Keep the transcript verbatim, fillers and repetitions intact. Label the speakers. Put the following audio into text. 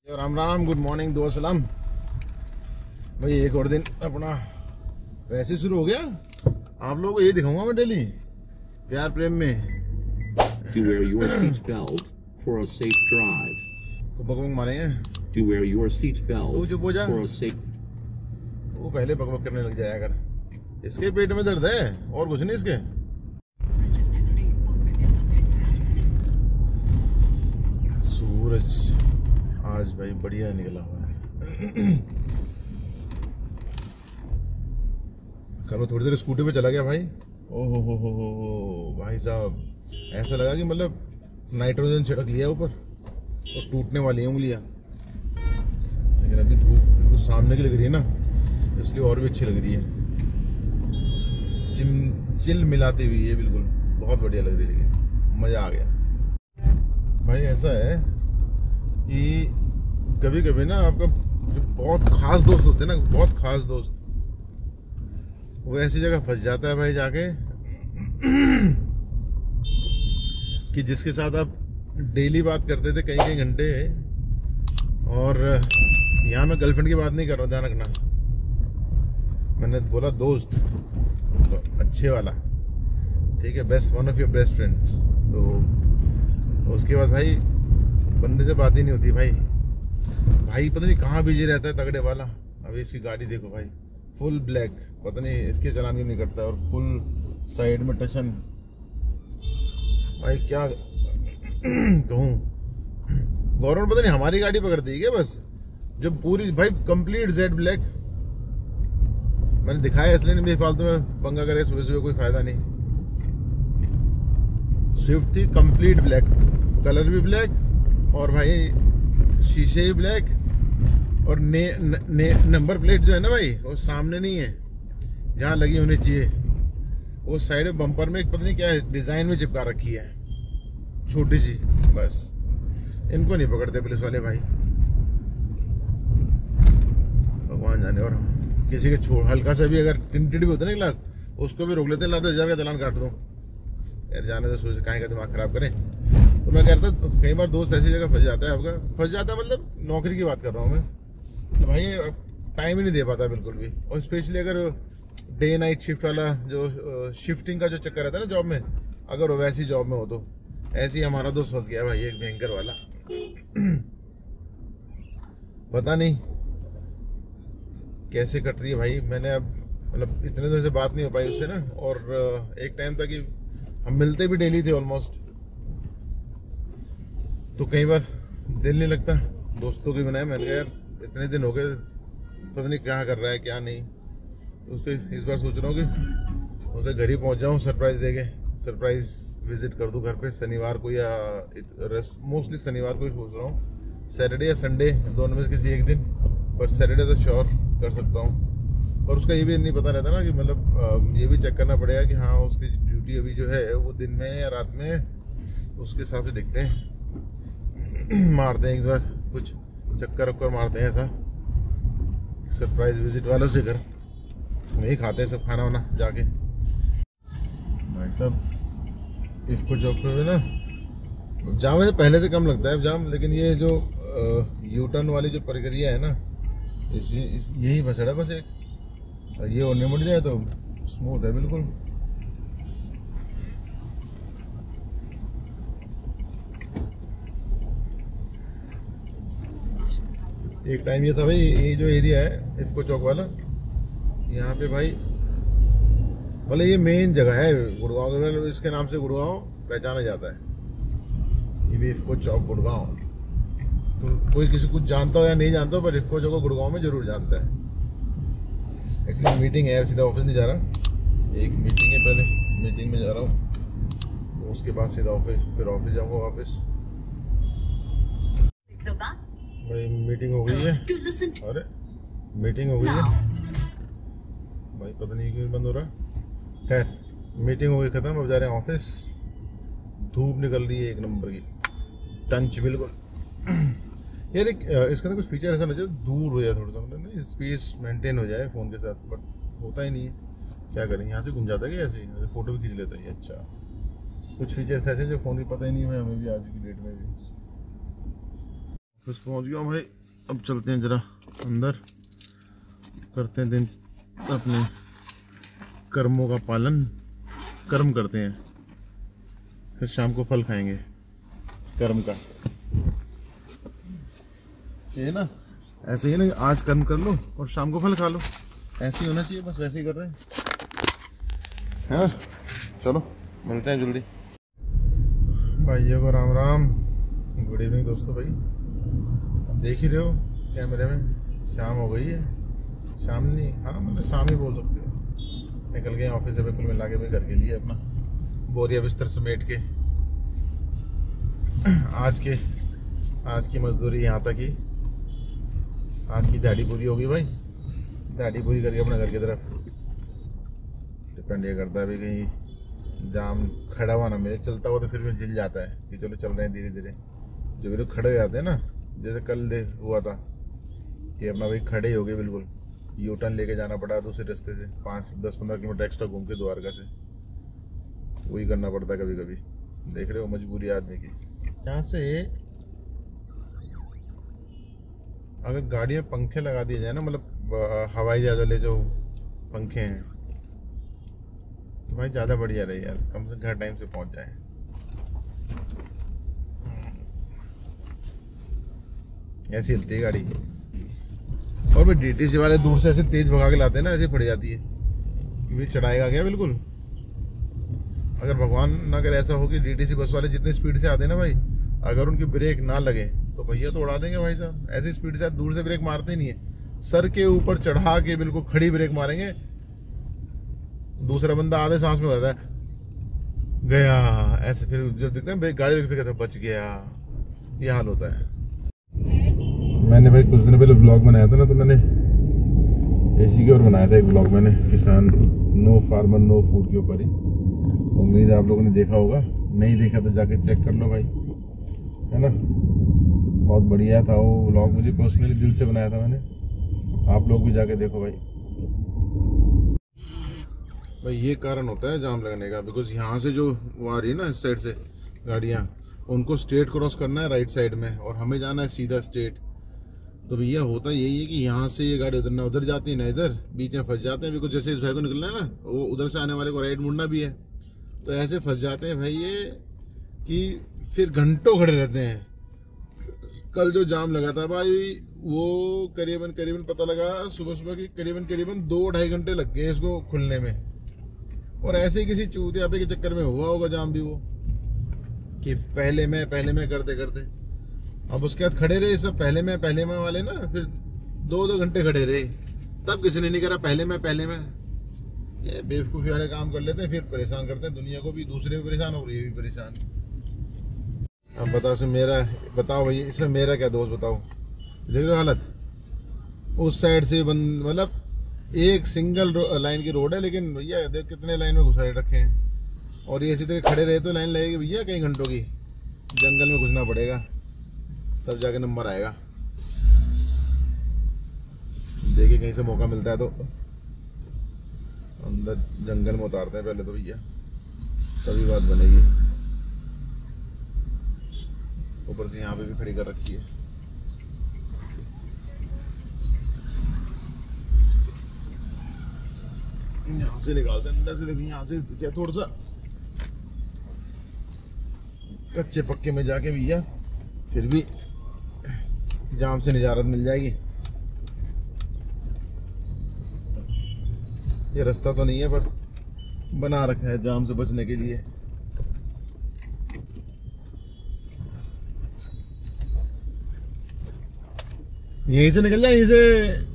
Speaker 1: Ram Ram, good morning, दो सलाम भाई। एक और दिन अपना वैसे शुरू हो गया। आप लोगों को ये दिखाऊंगा मैं डेली प्यार प्रेम में।
Speaker 2: To wear your seat belt for a safe drive.
Speaker 1: को बकबक मारेंगे।
Speaker 2: To wear your seat belt
Speaker 1: तू चुप हो जा।
Speaker 2: for a safe.
Speaker 1: वो पहले बकबक करने लग जाया कर। इसके पेट में दर्द है और कुछ नहीं इसके। सूरज आज भाई बढ़िया निकला हुआ है। कल मैं थोड़ी देर स्कूटी पे चला गया भाई। ओहो हो हो हो भाई साहब, ऐसा लगा कि मतलब नाइट्रोजन छिड़क लिया ऊपर और टूटने वाली है उंगलियां। लेकिन अभी धूप बिल्कुल सामने की लग रही है ना, इसलिए और भी अच्छी लग रही है। चिम चिल मिलाती हुई है, बिल्कुल बहुत बढ़िया लग रही है। मज़ा आ गया भाई। ऐसा है कि कभी कभी ना आपका जो बहुत खास दोस्त होते हैं ना, बहुत खास दोस्त, वो ऐसी जगह फंस जाता है भाई जाके कि जिसके साथ आप डेली बात करते थे कई कई घंटे। और यहाँ मैं गर्लफ्रेंड की बात नहीं कर रहा, ध्यान रखना, मैंने बोला दोस्त तो अच्छे वाला, ठीक है, best, one of your best friends. तो उसके बाद भाई बंदे से बात ही नहीं होती भाई। भाई पता नहीं कहाँ बिजी रहता है तगड़े वाला। अभी इसकी गाड़ी देखो भाई, फुल ब्लैक, पता नहीं इसके चलान क्यों नहीं करता। और फुल साइड में टशन भाई, क्या कहूँ। गौरव पता नहीं हमारी गाड़ी पकड़ती है क्या बस, जो पूरी भाई कंप्लीट जेड ब्लैक। मैंने दिखाया इसलिए नहीं, फालतू में पंगा करे सुबह सुबह, कोई फायदा नहीं। स्विफ्ट थी कंप्लीट ब्लैक, कलर भी ब्लैक और भाई शीशे ही ब्लैक। और ने, न, ने, नंबर प्लेट जो है ना भाई, वो सामने नहीं है जहाँ लगी होनी चाहिए। वो साइड में बम्पर में एक पता नहीं क्या डिजाइन में चिपका रखी है, छोटी सी। बस इनको नहीं पकड़ते पुलिस वाले भाई, भगवान जाने। और किसी के छोड़ हल्का सा भी अगर टिंटेड भी होता है ना ग्लास, उसको भी रोक लेते हैं, ला दस हजार का चालान काट दो। यार जाने तो सोच काहे का दिमाग खराब करें। तो मैं कहता तो कई बार दोस्त ऐसी जगह फंस जाता है, आपका फंस जाता है मतलब नौकरी की बात कर रहा हूँ मैं, तो भाई टाइम ही नहीं दे पाता बिल्कुल भी। और स्पेशली अगर डे नाइट शिफ्ट वाला जो शिफ्टिंग का जो चक्कर रहता है ना जॉब में, अगर वो वैसी जॉब में हो तो ऐसे ही हमारा दोस्त फंस गया भाई, एक भयंकर वाला। पता नहीं कैसे कट रही है भाई। मैंने अब मतलब इतने दिन से बात नहीं हो पाई उससे ना, और एक टाइम था कि हम मिलते भी डेली थे ऑलमोस्ट। तो कई बार दिल नहीं लगता दोस्तों के बनाए। मैंने कहा यार इतने दिन हो गए, पता नहीं क्या कर रहा है क्या नहीं। तो उसके इस बार सोच रहा हूँ कि उसे घर ही पहुँच जाऊँ, सरप्राइज देके सरप्राइज विजिट कर दूँ घर पे शनिवार को, या मोस्टली शनिवार को ही सोच रहा हूँ। सैटरडे या संडे दोनों में से किसी एक दिन, पर सैटरडे तो श्योर कर सकता हूँ। पर उसका ये भी नहीं पता रहता ना कि मतलब ये भी चेक करना पड़ेगा कि हाँ उसकी ड्यूटी अभी जो है वो दिन में या रात में, उसके हिसाब से देखते हैं। मारते हैं एक बार कुछ चक्कर वक्कर मारते हैं ऐसा सरप्राइज विजिट वालों से घर, वहीं खाते हैं सब खाना वाना जाके। भाई साहब इसको चौक पे ना जाम है, पहले से कम लगता है जाम, लेकिन ये जो यू टर्न वाली जो प्रक्रिया है ना, इस, इस यही बसड़ा बस एक, ये और निमट जाए तो स्मूथ है बिल्कुल। एक टाइम ये था भाई, ये जो एरिया है इफको चौक वाला, यहाँ पे भाई मतलब ये मेन जगह है गुड़गांव, इसके नाम से गुड़गांव पहचाना जाता है। ये भी इफको चौक गुड़गांव, तो कोई किसी कुछ जानता हो या नहीं जानता हो, पर इफको चौक को गुड़गांव में जरूर जानता है। एक्चुअली मीटिंग है, सीधा ऑफिस नहीं जा रहा, एक मीटिंग है, पहले मीटिंग में जा रहा हूँ, उसके बाद सीधा ऑफिस, फिर ऑफिस जाऊँगा वापस। भाई मीटिंग हो गई है, अरे मीटिंग हो गई है भाई, पता नहीं क्यों बंद हो रहा है। खैर मीटिंग हो गई खत्म, अब जा रहे हैं ऑफिस। धूप निकल रही है एक नंबर की, टंच बिल्कुल। यार एक इसके अंदर कुछ फीचर ऐसा ना चाहिए दूर हो जाए, थोड़ा सा मतलब स्पेस मेंटेन हो जाए फ़ोन के साथ, बट होता ही नहीं है। क्या करें, यहाँ से घूम जाता है कि ऐसे ही फ़ोटो भी खींच लेता है। अच्छा कुछ फीचर्स ऐसे जो फ़ोन की पता ही नहीं है हमें भी आज की डेट में भी। बस पहुंच गया हूँ भाई। अब चलते हैं जरा अंदर, करते हैं दिन अपने कर्मों का पालन, कर्म करते हैं, फिर शाम को फल खाएंगे कर्म का। ये ना ऐसे ही ना, आज कर्म कर लो और शाम को फल खा लो, ऐसे ही होना चाहिए। बस वैसे ही कर रहे हैं, हाँ। चलो मिलते हैं जल्दी। भाइयों को राम राम, गुड इवनिंग दोस्तों। भाई देख ही रहे हो कैमरे में, शाम हो गई है। शाम नहीं, हाँ मतलब शाम ही बोल सकते हो। निकल गए ऑफिस से बिल्कुल मिला के, भाई घर के लिए अपना बोरिया बिस्तर समेट के। आज के आज की मजदूरी यहाँ तक ही, आज की दिहाड़ी पूरी होगी भाई। दिहाड़ी पूरी करके अपना घर की तरफ। डिपेंड ये करता है भाई, कहीं जाम खड़ा हुआ ना मिले, चलता हुआ तो फिर भी जिल जाता है कि चलो चल रहे हैं धीरे धीरे। जो भी लोग खड़े हो जाते हैं ना, जैसे कल दे हुआ था कि अपना भाई खड़े ही हो गए बिल्कुल, यू टर्न लेके जाना पड़ा दूसरे रास्ते से, पाँच दस पंद्रह किलोमीटर एक्स्ट्रा घूम के द्वारका से। वही करना पड़ता है कभी कभी, देख रहे हो मजबूरी आदमी की। यहाँ से अगर गाड़ी में पंखे लगा दिए जाए ना, मतलब हवाई जहाज वाले जो पंखे हैं, तो भाई ज़्यादा बढ़िया रहे यार, कम से कम घर टाइम से पहुँच जाए। ऐसी हिलती है गाड़ी। और भाई डीटीसी वाले दूर से ऐसे तेज भगा के लाते हैं ना, ऐसे पड़ जाती है कि चढ़ाएगा क्या बिल्कुल। अगर भगवान ना करे ऐसा हो कि डीटीसी बस वाले जितनी स्पीड से आते हैं ना भाई, अगर उनकी ब्रेक ना लगे तो भैया तो उड़ा देंगे भाई साहब। ऐसी स्पीड से दूर से ब्रेक मारते नहीं है, सर के ऊपर चढ़ा के बिल्कुल खड़ी ब्रेक मारेंगे। दूसरा बंदा आधे सांस में हो जाता है, गया ऐसे, फिर जब देखते हैं ब्रेक गाड़ी फिर कहते हैं बच गया। ये हाल होता है। मैंने भाई कुछ दिन पहले व्लॉग बनाया था ना, तो मैंने इसी के ऊपर बनाया था एक व्लॉग मैंने, किसान नो फार्मर नो फूड के ऊपर ही। उम्मीद है आप लोगों ने देखा होगा, नहीं देखा तो जाके चेक कर लो भाई, है ना। बहुत बढ़िया था वो व्लॉग, मुझे पर्सनली दिल से बनाया था मैंने। आप लोग भी जाके देखो भाई। भाई ये कारण होता है जाम लगने का, बिकॉज यहाँ से जो वो आ रही है ना इस साइड से गाड़ियाँ, उनको स्ट्रेट क्रॉस करना है राइट साइड में, और हमें जाना है सीधा स्ट्रेट। तो भैया होता यही है कि यहाँ से ये गाड़ी उधर ना उधर जाती है ना इधर, बीच में फंस जाते हैं। बिकॉज जैसे इस भाई को निकलना है ना, वो उधर से आने वाले को राइट मुड़ना भी है, तो ऐसे फंस जाते हैं भाई ये कि फिर घंटों खड़े रहते हैं। कल जो जाम लगा था भाई, वो करीबन करीबन पता लगा सुबह सुबह की करीबन करीबन दो ढाई घंटे लग गए इसको खुलने में। और ऐसे ही किसी चूतिया पे के चक्कर में हुआ होगा जाम भी, वो कि पहले मैं पहले मैं करते करते अब उसके बाद खड़े रहे सब पहले मैं पहले मैं वाले ना, फिर दो दो घंटे खड़े रहे, तब किसी ने नहीं करा पहले मैं पहले मैं। ये बेवकूफ़ी वाले काम कर लेते हैं, फिर परेशान करते हैं दुनिया को भी, दूसरे भी परेशान और ये भी परेशान। अब बताओ इसमें मेरा, बताओ भैया इसमें मेरा क्या दोस्त, बताओ। देख रहे हो हालत, उस साइड से बंद, मतलब एक सिंगल लाइन की रोड है, लेकिन भैया देख कितने लाइन में घुसाए रखे हैं। और ये इसी तरह खड़े रहे तो लाइन लगेगी भैया कई घंटों की, जंगल में घुसना पड़ेगा तब जाके नंबर आएगा। देखिए कहीं से मौका मिलता है तो अंदर जंगल में उतारते हैं पहले तो भैया, तभी बात बनेगी। ऊपर से यहाँ पे भी खड़ी कर रखी है। यहाँ से निकालते हैं अंदर से। देखिए यहाँ से क्या थोड़ा सा कच्चे पक्के में जाके भैया फिर भी जाम से निजारत मिल जाएगी। ये रास्ता तो नहीं है पर बना रखा है जाम से बचने के लिए। यहीं से निकल जाए, यहीं से